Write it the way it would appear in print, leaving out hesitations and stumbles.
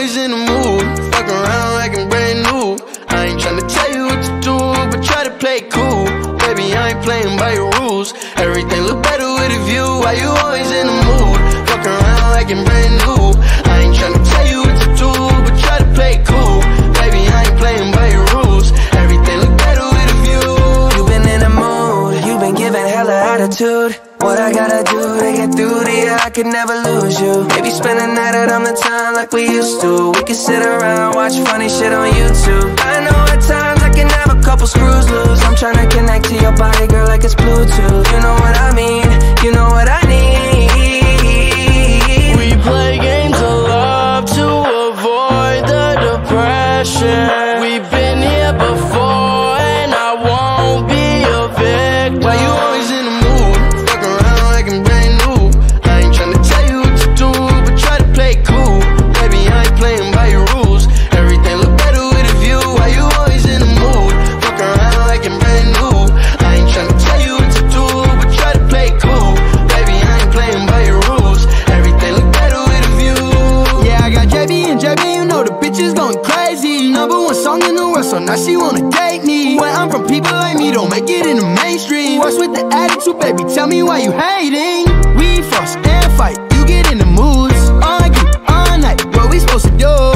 always in the mood. Fuck around like I'm brand new. I ain't tryna tell you what to do, but try to play it cool. Baby, I ain't playing by your rules. Everything look better with a view. Why you always in the mood? Fuck around like I'm brand new. I ain't tryna tell you what to do, but try to play it cool. Baby, I ain't playing by your rules. Everything look better with a view. You been in the mood, you been giving hella attitude. What I gotta do to get through to you, I could never lose you. Maybe spend the night out on the time like we used to. We could sit around, watch funny shit on YouTube. I know at times I can have a couple screws loose. I'm tryna connect to your body, girl, like it's Bluetooth. You know what I mean, you know what I need. We play games of love to avoid the depression. We've been here before and I won't be a victim. Why you always in the mood? Fuck around like I'm brand new. I ain't tryna tell you what to do, but try to play it cool. Baby, I ain't playing by your rules. Everything look better with a view. Why you always in the mood? Fuck around like I'm brand new. I ain't tryna tell you what to do, but try to play it cool. Baby, I ain't playing by your rules. Everything look better with a view. Yeah, I got JB and JB, you know the bitch is going crazy. #1 song in the world, so now she wanna date me. When I'm from people like me, don't make it in the mainstream. What's with the attitude, baby? Tell me why you hating. We fuss and fight, you get in the moods. Argue all night, what we supposed to do?